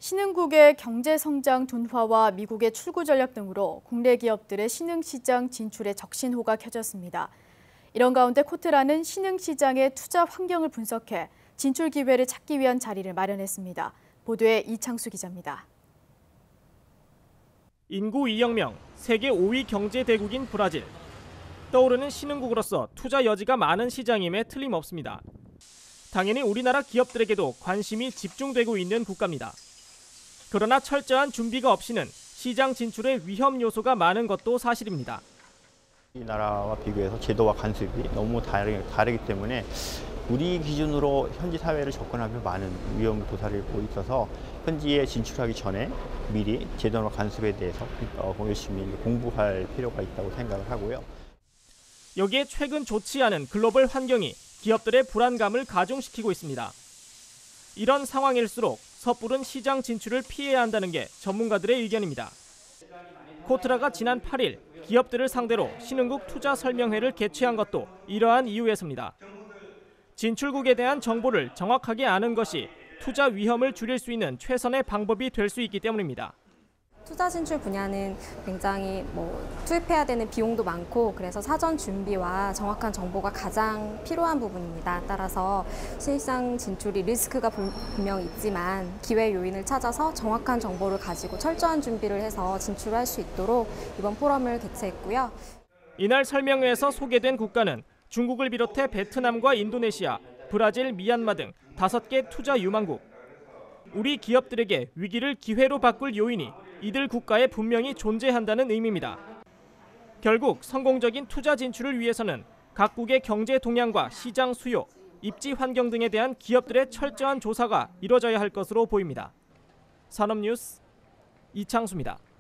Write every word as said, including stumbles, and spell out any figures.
신흥국의 경제성장 둔화와 미국의 출구 전략 등으로 국내 기업들의 신흥시장 진출에 적신호가 켜졌습니다. 이런 가운데 코트라는 신흥시장의 투자 환경을 분석해 진출 기회를 찾기 위한 자리를 마련했습니다. 보도에 이창수 기자입니다. 인구 이억 명, 세계 오 위 경제 대국인 브라질. 떠오르는 신흥국으로서 투자 여지가 많은 시장임에 틀림없습니다. 당연히 우리나라 기업들에게도 관심이 집중되고 있는 국가입니다. 그러나 철저한 준비가 없이는 시장 진출에 위험 요소가 많은 것도 사실입니다. 이 나라와 비교해서 제도와 간섭이 너무 다르기, 다르기 때문에 우리 기준으로 현지 사회를 접근하면 많은 위험을 도사리고 있어서 현지에 진출하기 전에 미리 제도와 간섭에 대해서 열심히 공부할 필요가 있다고 생각을 하고요. 여기에 최근 좋지 않은 글로벌 환경이 기업들의 불안감을 가중시키고 있습니다. 이런 상황일수록 섣부른 시장 진출을 피해야 한다는 게 전문가들의 의견입니다. 코트라가 지난 팔 일 기업들을 상대로 신흥국 투자 설명회를 개최한 것도 이러한 이유에서입니다. 진출국에 대한 정보를 정확하게 아는 것이 투자 위험을 줄일 수 있는 최선의 방법이 될 수 있기 때문입니다. 투자 진출 분야는 굉장히 뭐 투입해야 되는 비용도 많고 그래서 사전 준비와 정확한 정보가 가장 필요한 부분입니다. 따라서 신시장 진출이 리스크가 분명 있지만 기회 요인을 찾아서 정확한 정보를 가지고 철저한 준비를 해서 진출할 수 있도록 이번 포럼을 개최했고요. 이날 설명회에서 소개된 국가는 중국을 비롯해 베트남과 인도네시아, 브라질, 미얀마 등 다섯 개 투자 유망국. 우리 기업들에게 위기를 기회로 바꿀 요인이 이들 국가에 분명히 존재한다는 의미입니다. 결국 성공적인 투자 진출을 위해서는 각국의 경제 동향과 시장 수요, 입지 환경 등에 대한 기업들의 철저한 조사가 이뤄져야 할 것으로 보입니다. 산업뉴스 이창수입니다.